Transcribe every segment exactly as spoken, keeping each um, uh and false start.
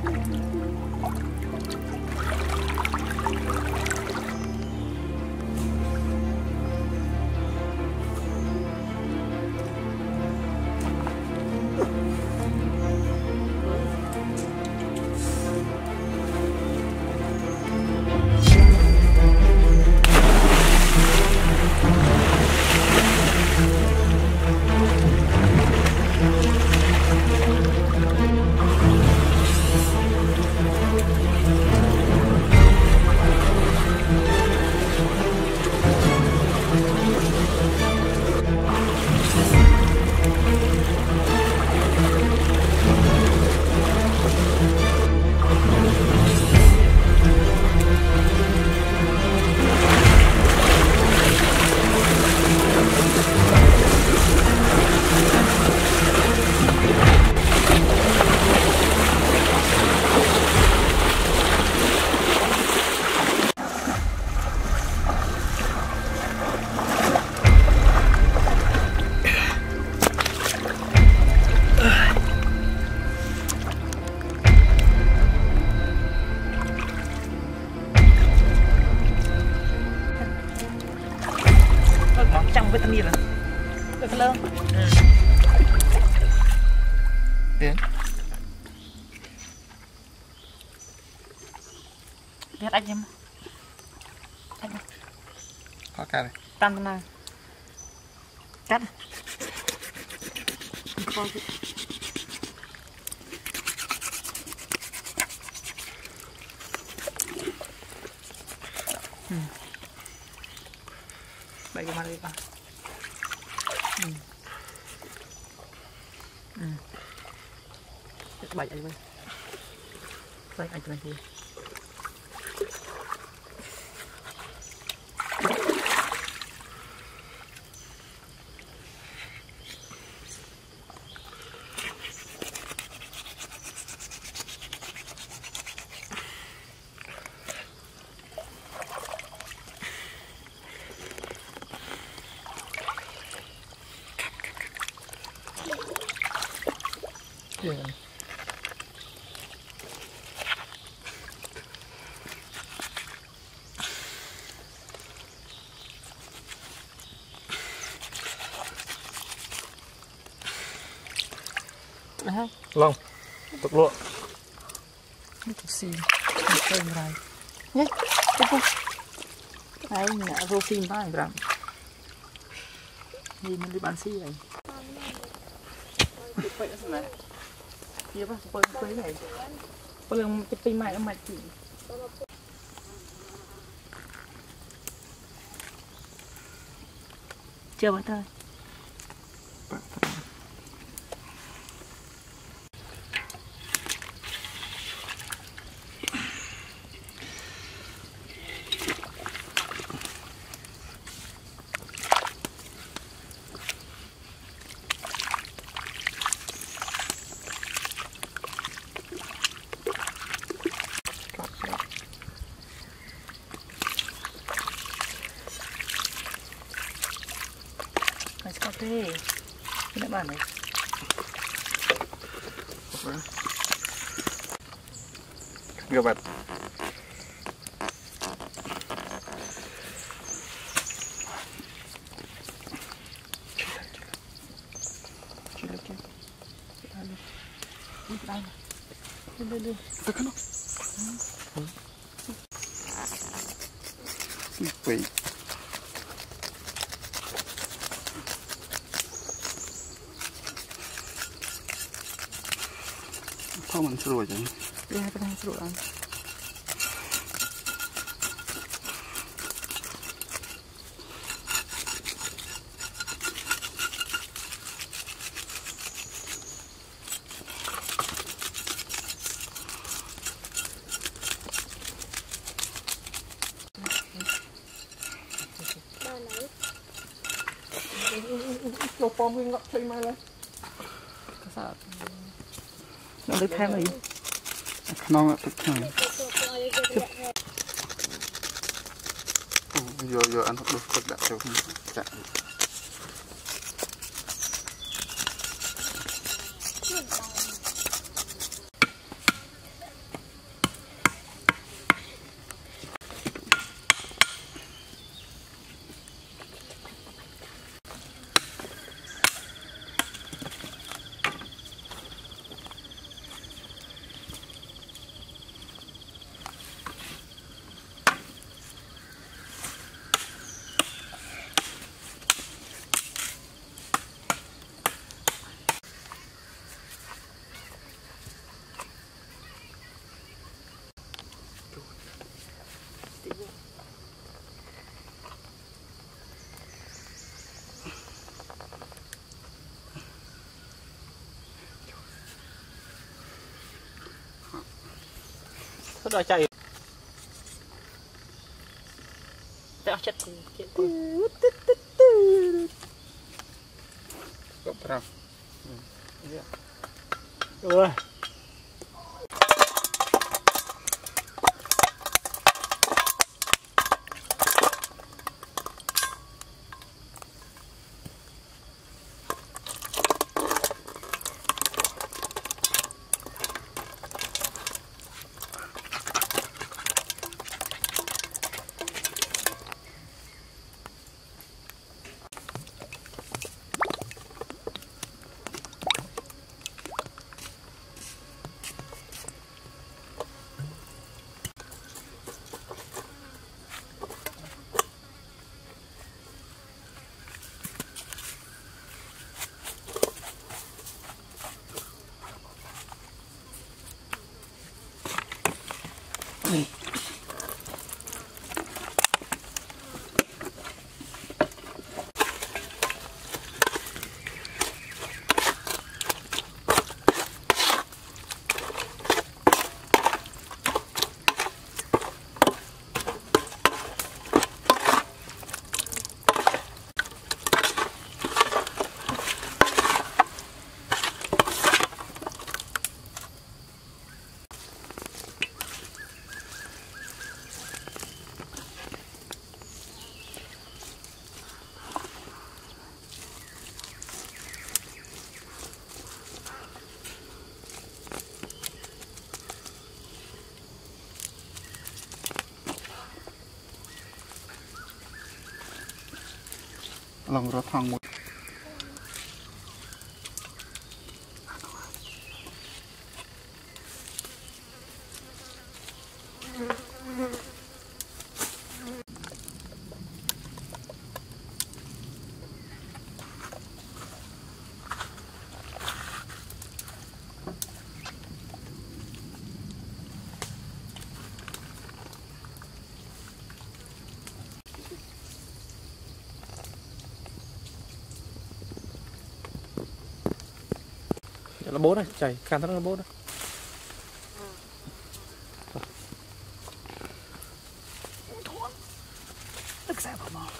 vitamin à? Được không? Ừ. Tiến. Biết anh em. Anh. Có cả này. Tan nào. Cắt. Con gì? Ừ. Bảy cái mặt đi con. Ừ. Ừ. Bảy anh ơi. Bảy anh cho anh đi. Yeah. Long, tục lụa. Tục xì, tục này. Nhé, tục tục. Đấy, mẹ vô phim ba anh rằng. Nhìn mình đi bán xì này. Vậy đó này. Iya pak, supaya supaya này, paling cepat mai amat sih. Coba thôi. Cà phê, cái bạn này. Gak bat. Wait. Không ăn sủi chứ? Đi hai cái sủi ăn. Nó phong cái ngọc chơi mai lên. Cái sao? Nó lấy thêm này. Nó ngọc được thêm. Giờ giờ ăn được cột đã được chặt. đòi chạy tao chết chết gấp ra rồi lòng rớt thang một là bố này chảy càn nó là bố đấy được sao mà mò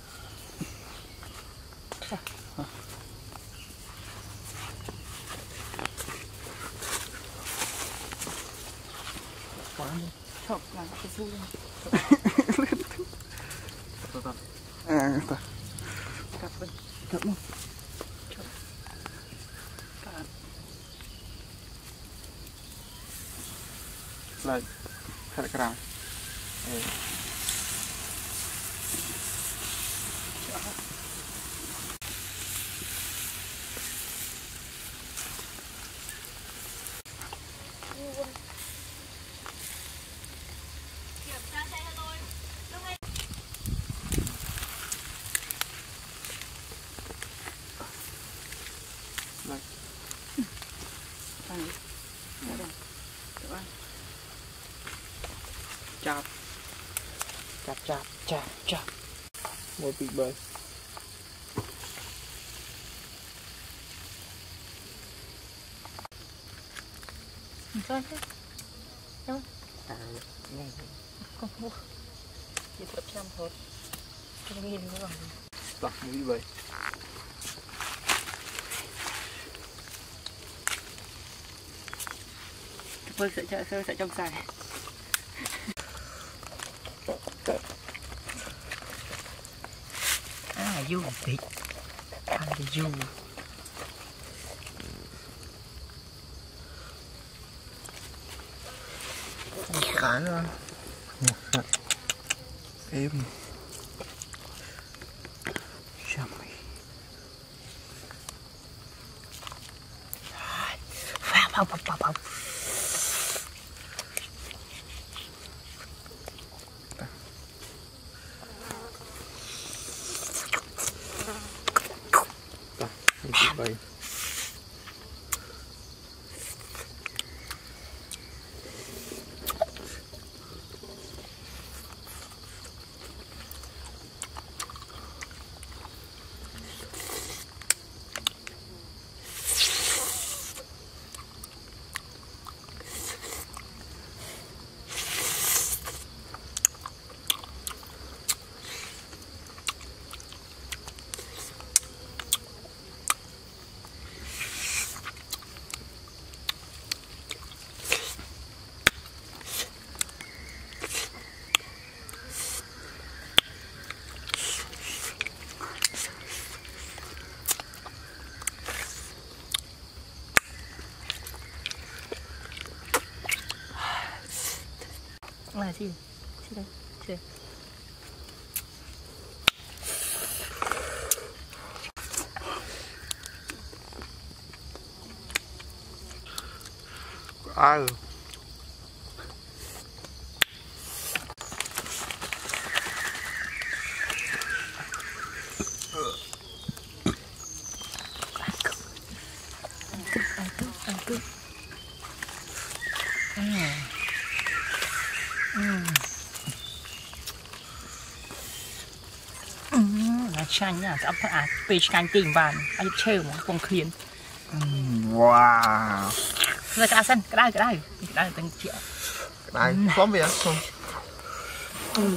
quá đi không là cái vui à ta cắt đi cắt luôn lại khát cào chạp chạp chạp chạp chạp một vị bơi sao thế đâu à này không mua chỉ tập trăm thôi không nhìn nữa rồi đặt một vị bơi bơi sẽ sẽ sẽ trong xài à du thịt ăn thì du khá luôn em chăm phá phá phá phá phá bay Là gì? Gì đây? Gì? Ai? Ăn cướp, ăn cướp. Ừ. Ừ. Ừ. Là chanh nha, sẽ ấp à, pê chanh tìm bàn, ai chơi một con khiên. Wow. Rồi cái sân, cái đây, cái đây, cái đây là từng triệu. Cái này, xóm vậy không? Ừ.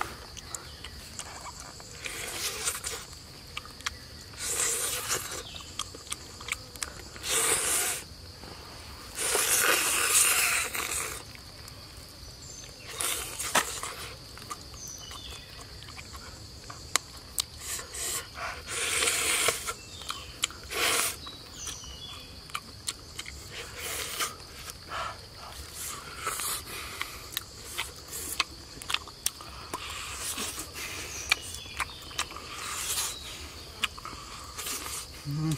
Mm.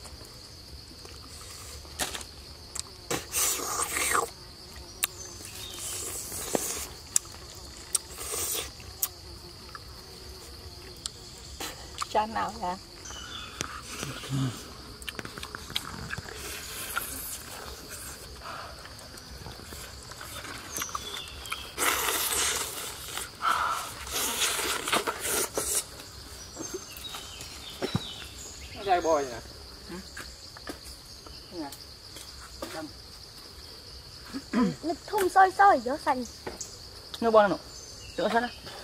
Chán nào ra? Mm. Gai boy nè. Nè. Nó thun soi soi gió xanh. Nó boy nó. Tựa sao đó?